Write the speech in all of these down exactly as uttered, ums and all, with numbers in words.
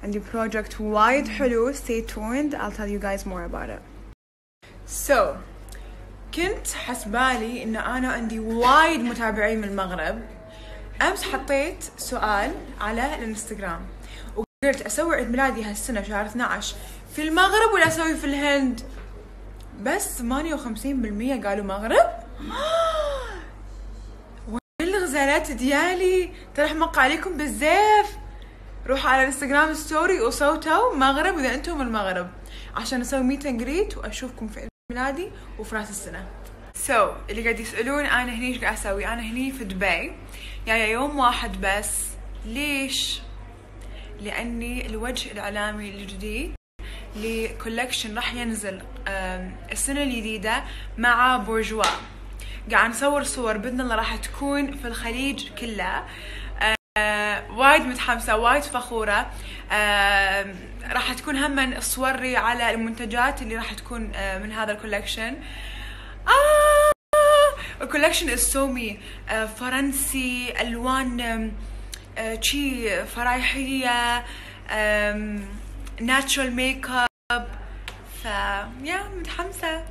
عندي project وايد حلو. stay tuned, I'll tell you guys more about it. so كنت حسبالي إن أنا عندي وايد متابعين من المغرب. أمس حطيت سؤال على الانستغرام وقلت أسوي عيد ميلادي هالسنة شهر اثنا عشر في المغرب ولا أسوي في الهند؟ بس ثمانية وخمسين بالمية قالوا مغرب. والغزالات ديالي ترى حمق عليكم بزاف. روحوا على الانستغرام ستوري وصوتوا مغرب إذا أنتم من المغرب عشان أسوي ميت اند جريت وأشوفكم في عيد ميلادي وفي راس السنة. سو so, اللي قاعد يسألون أنا هني إيش قاعد أسوي؟ أنا هني في دبي يعني يوم واحد بس. ليش؟ لأني الوجه الإعلامي الجديد لكولكشن راح ينزل السنة الجديدة مع بورجوا. قاعد نصور صور بإذن الله راح تكون في الخليج كله. آه، وايد متحمسة وايد فخورة. آه، راح تكون هم صوري على المنتجات اللي راح تكون آه، من هذا الكولكشن. آه الكولكشن السومي آه، فرنسي، ألوان شي آه، فرايحية، ناتشورال ميك اب. ف يا متحمسة.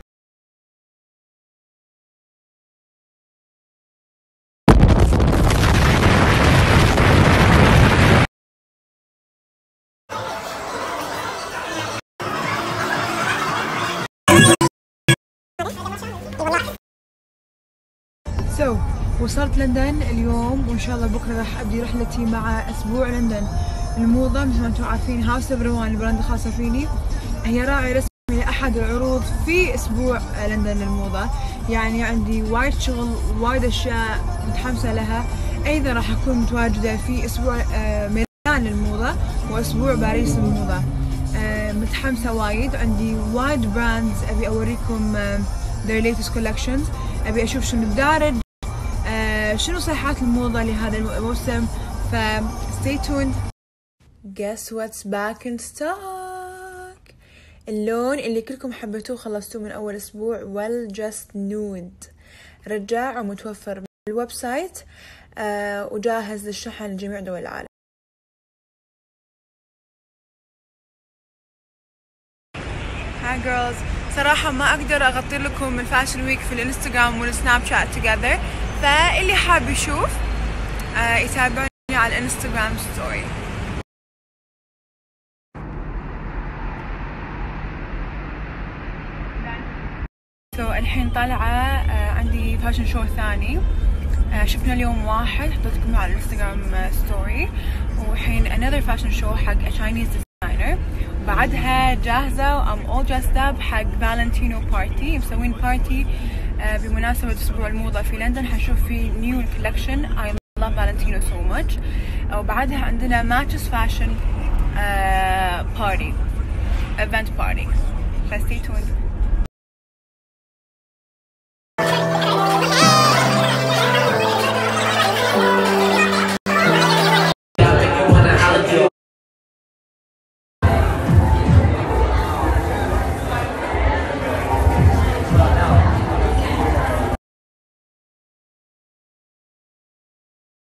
سو so, وصلت لندن اليوم وإن شاء الله بكرة راح أبدي رحلتي مع أسبوع لندن الموضة. مثل ما أنتم عارفين هاوس اوف روان البراند الخاصة فيني هي راعي رسمي لأحد العروض في أسبوع لندن للموضة. يعني عندي وايد شغل وايد أشياء متحمسة لها. أيضا راح أكون متواجدة في أسبوع ميلان للموضة وأسبوع باريس للموضة. متحمسة وايد. عندي وايد براندز أبي أوريكم their latest collections. أبي أشوف شنو الدارج، آه شنو صيحات الموضة لهذا الموسم. ف stay tuned. Guess what's back in stock. اللون اللي كلكم حبيتوه خلصتوه من أول أسبوع well just nude رجع ومتوفر بالويب سايت آه وجاهز للشحن لجميع دول العالم. Hi girls. صراحة ما أقدر أغطي لكم الفاشن ويك في الانستغرام والسناب شات together. فاللي حاب يشوف آه يتابعني على الانستغرام ستوري. so, الحين طالعة آه عندي فاشن شو ثاني. آه شفنا اليوم واحد حطيتكم على الانستغرام ستوري وحين another fashion show حق a Chinese designer. بعدها جاهزة و I'm all dressed up حق فالنتينو بارتي. مسوين بارتي بمناسبة أسبوع الموضة في لندن. حنشوف في نيو كولكشن I love Valentino so much. وبعدها عندنا ماتشز فاشن بارتي event party. stay tuned.